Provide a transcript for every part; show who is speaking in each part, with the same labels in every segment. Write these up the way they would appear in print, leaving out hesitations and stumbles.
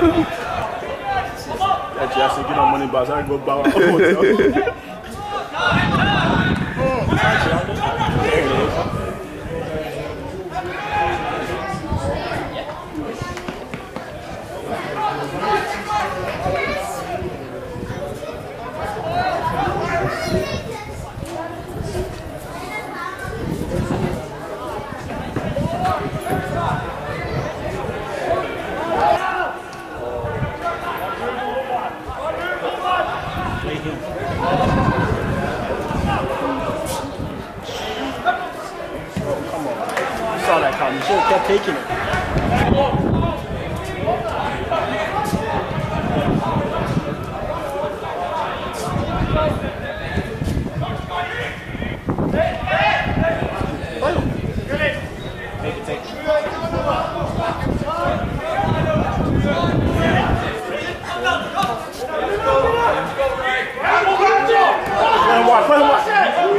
Speaker 1: Actually, I said get our money back. So I go buy our hotel. There it is. You should have kept taking it. Take it, take it. Let him watch, let him watch.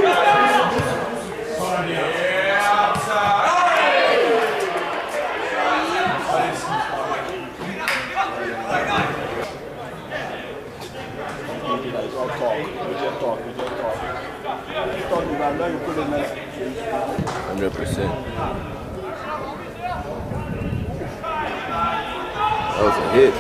Speaker 2: That was a hit.